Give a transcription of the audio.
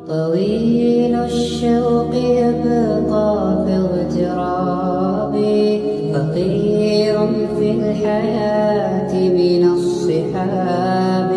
طويل الشوق يبقى في اغترابي، فقير في الحياة من الصحاب.